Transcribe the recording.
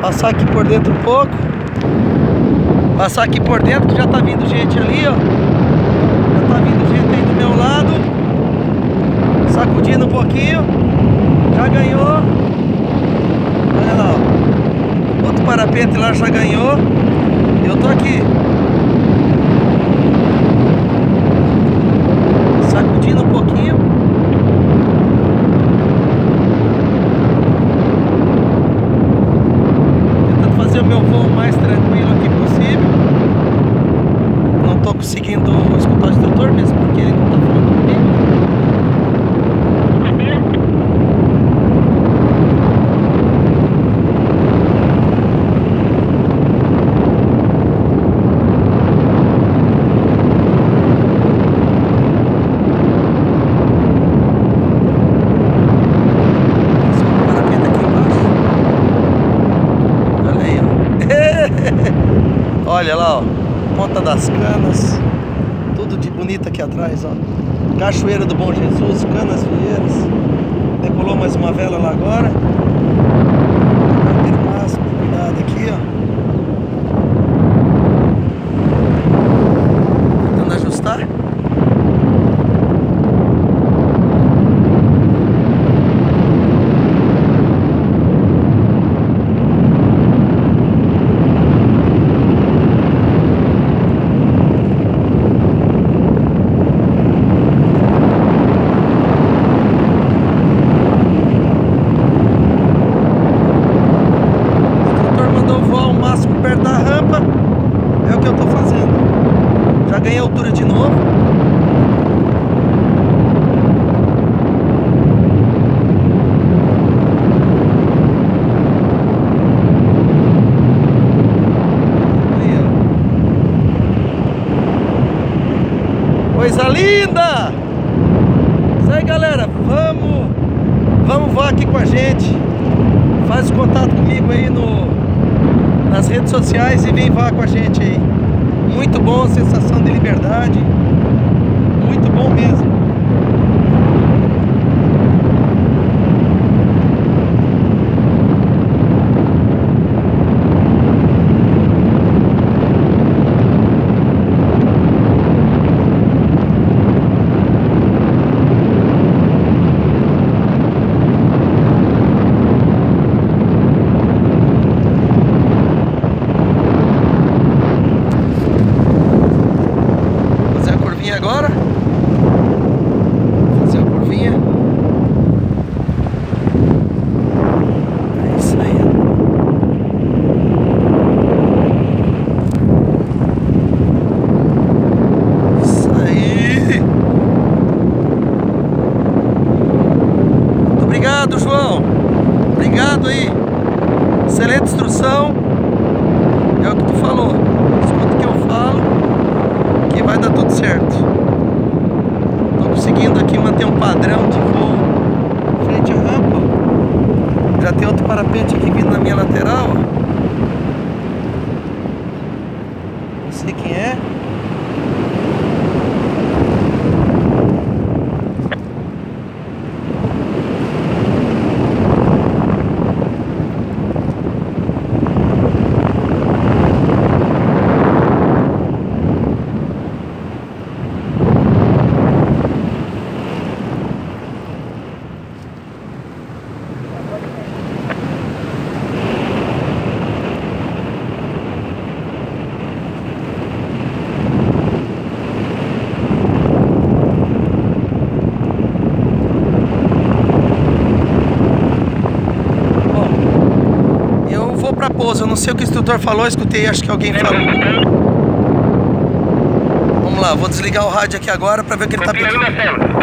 Passar aqui por dentro um pouco. Passar aqui por dentro que já tá vindo gente ali, ó. Já tá vindo gente aí do meu lado. Sacudindo um pouquinho. Já ganhou. Olha lá, ó. Outro parapente lá já ganhou. Eu tô aqui. Sacudindo um pouquinho. Tentando fazer o meu voo mais tranquilo aqui possível. Não tô conseguindo escutar o instrutor mesmo, porque ele não tá falando comigo. Olha lá, ó, Ponta das Canas, tudo de bonito aqui atrás, ó. Cachoeira do Bom Jesus, Canas Vieiras. Decolou mais uma vela lá agora. Vai ter o máximo de cuidado aqui, ó. Tentando ajustar. Ganhei altura de novo. Aí, ó. Coisa linda! Isso aí, galera. Vamos voar aqui com a gente. Faz contato comigo aí nas redes sociais e vem voar com a gente aí. Muito bom, sensação de liberdade. Muito bom mesmo. Agora fazer a curvinha. É isso aí. Isso aí. Muito obrigado, João. Obrigado aí. Excelente instrução. É o que tu falou. Escuta o que eu falo, que vai dar tudo certo. Tô conseguindo aqui manter um padrão de voo frente à rampa. Já tem outro parapente aqui vindo na minha lateral, ó. Não sei quem é. Pra pouso, eu não sei o que o instrutor falou, eu escutei, acho que alguém falou. Vamos lá, vou desligar o rádio aqui agora pra ver o que ele tá pedindo.